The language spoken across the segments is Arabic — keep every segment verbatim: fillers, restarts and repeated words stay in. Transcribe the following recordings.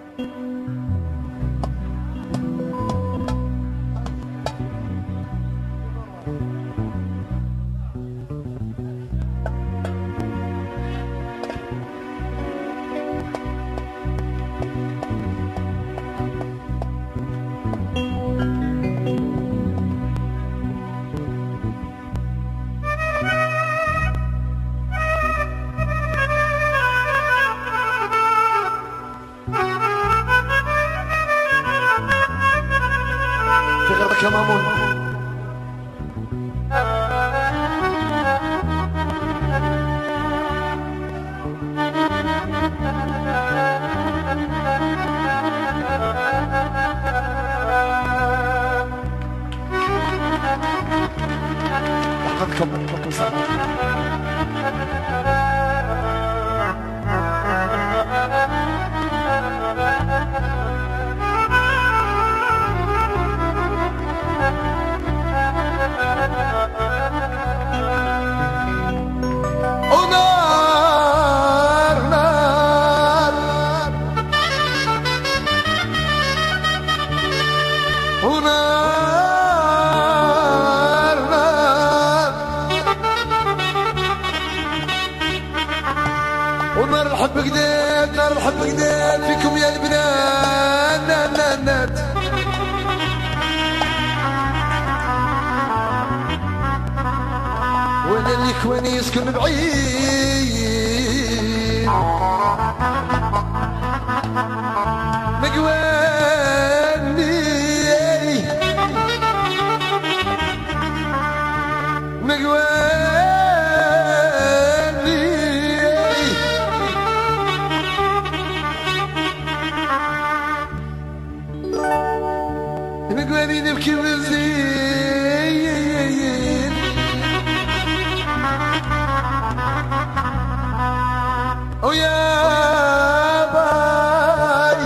يا مامون لحظتكم لحظتكم ساعة ونار الحب قديد نار الحب قديد فيكم يا البنات نات نات نات وانا اللي كواني يسكن بعيد مقواني مقواني مقواني نبكي بالزين ويا باي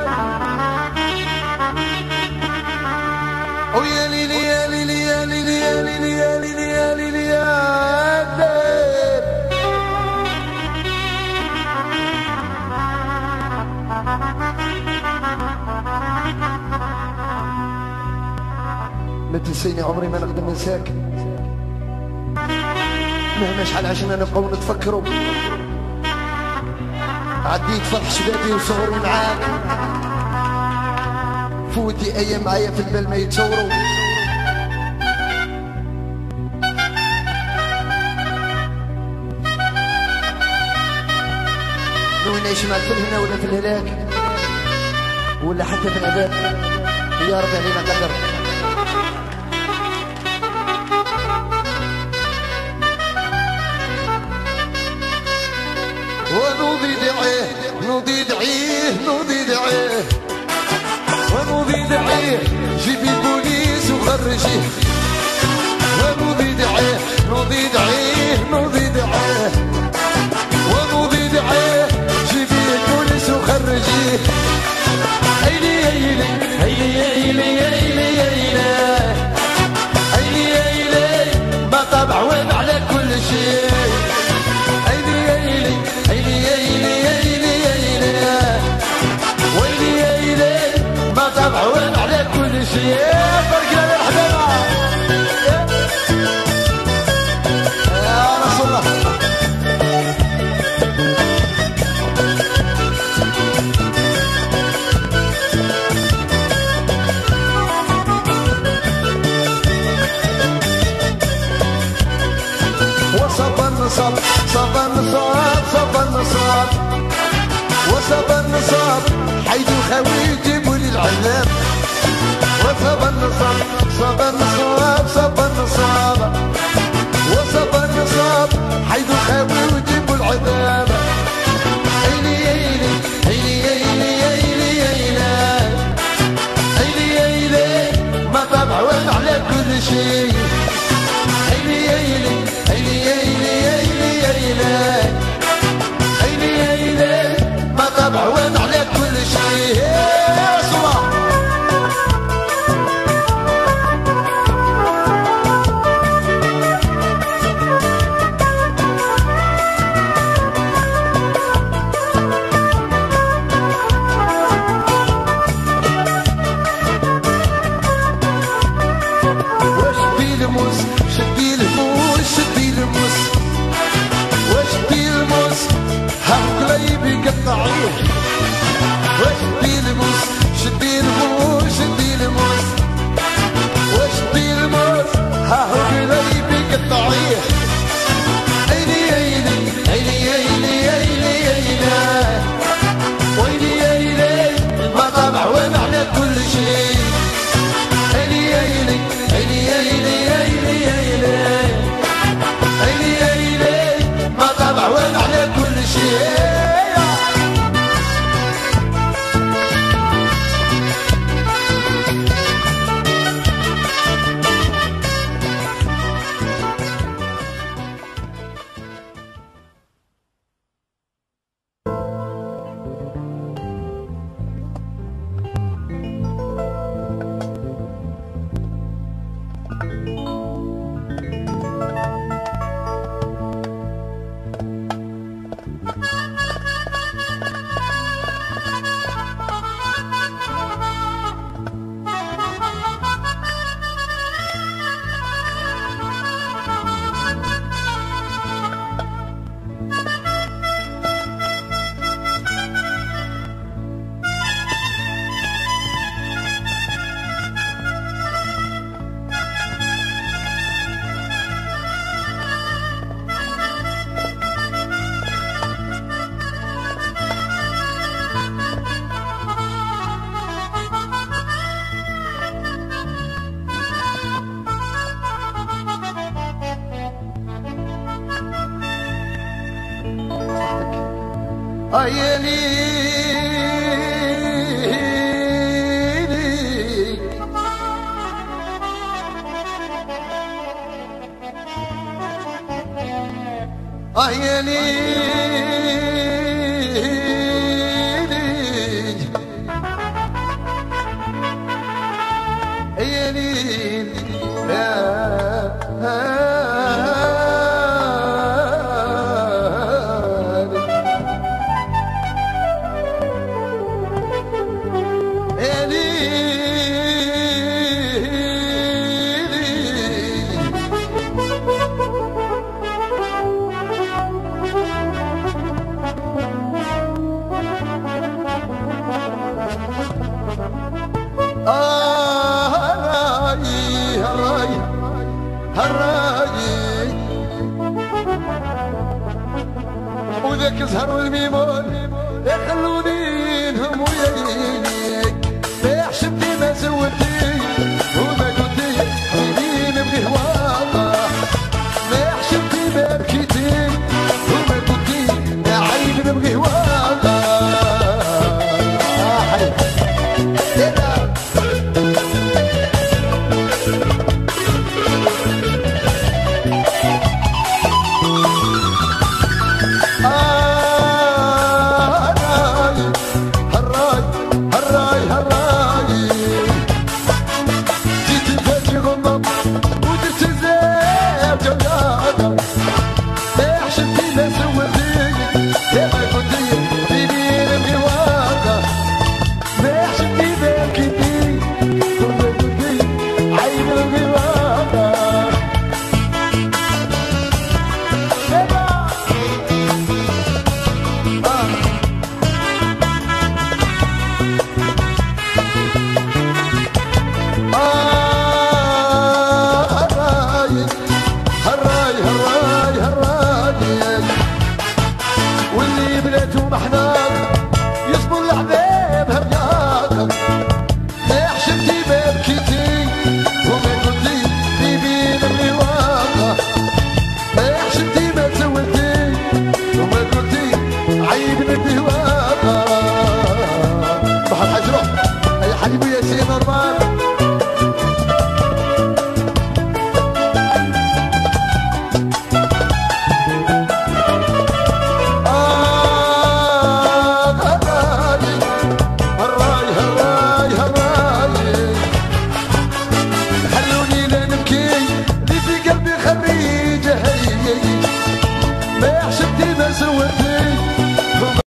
ويا ليلي يا ليلي يا ليلي يا ليلي يا ليلي يا ليلي يا ليل لا تنسيني عمري ما نقدر ننساك مهما شحال عشنا نبقاو نتفكروا عديت فرح شبابي وصغري معاك فوتي ايام معايا في البال ما يتصوروا لو نعيش معك في الهنا ولا في الهلاك ولا حتى في العذاب يا رب علينا قدر ونوضي دعيه نوضي دعيه نوضي دعيه ونوضي دعيه جيبي البوليس وخرجيه ونوضي دعيه نوضي دعيه نوضي دعيه ونوضي دعيه جيبي البوليس وخرجيه ايلي ايلي ايلي ايلي ايلي ايلي ايلي ايلي ما طبع وين على كل شيء ايلي ايلي ايلي ايلي ايلي ايلي ويلي ايلي ما طبع وين على كل شيء فرق لنا الحبيبه يا رسول الله وصب النصاب صب النصاب صب النصاب وصب النصاب حيدو خاوي يجيبوا لي العذاب وصب النصاب صب النصاب صب النصاب وصب النصاب حيدو خاوي ويجيبوا العذاب ايلي ايلي ايلي ايلي ايلي ايلي ايلي ما طبع وين على كل شيء ايلي ايلي ايلي ايلي ايلي ايلي ايلي ما طبع وين على كل شيء يا رسول الله وشدي الموس شدي الموس شدي الموس وشدي الموس ها هو قريبك الطعيح عيني عيني عيني عيني عيني عيني ويلي عيني ما طبع ومعنى كل شيء عيني عيني عيني عيني عيني عيني عيني عيني ما طبع ومعنى كل شيء عيني عيني عيني هراي وذاك الزهر والميمون يخلوني نهم